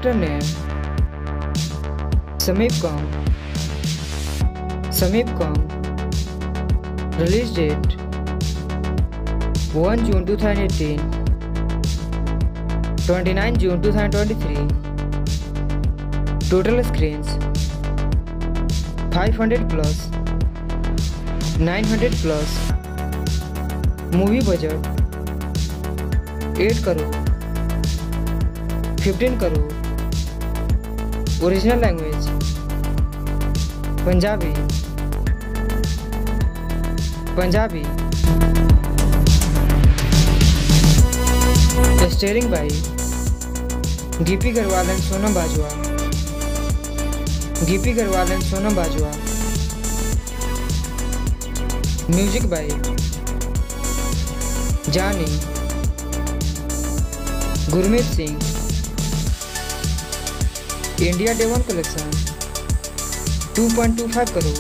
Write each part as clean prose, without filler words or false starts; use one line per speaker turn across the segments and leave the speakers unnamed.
Actor name Sameep Kang. Release date 1 June 2018, 29 June 2023. Total screens 500 plus, 900 plus. Movie budget 8 crore, 15 crore. Original language Punjabi. Starring by Gippy Garwal and Sonam Bajwa. Music by Jani, Gurmeet Singh. India Day 1 collection 2.25 crore,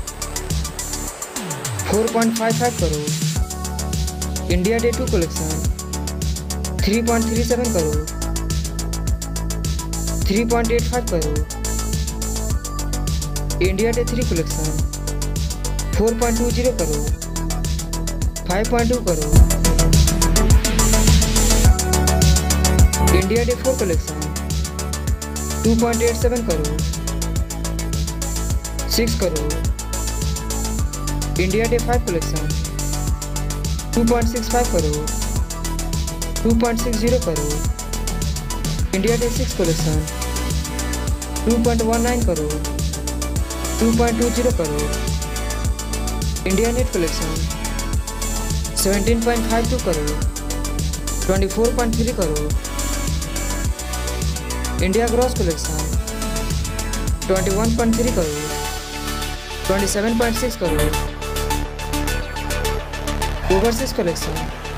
4.55 crore. India Day 2 collection 3.37 crore, 3.85 crore. India Day 3 collection 4.20 crore, 5.2 crore. India Day 4 collection 2.87 crore, 6 crore. India Day 5 collection 2.65 crore, 2.60 crore. India Day 6 collection 2.19 crore, 2.20 crore. India Net collection 17.52 crore, 24.3 crore. India Gross collection 21.3 crore, 27.6 crore. Overseas collection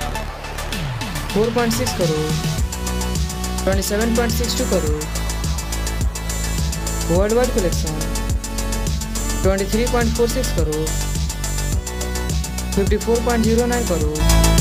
4.6 crore, 27.62 crore. Worldwide collection 23.46 crore, 54.09 crore.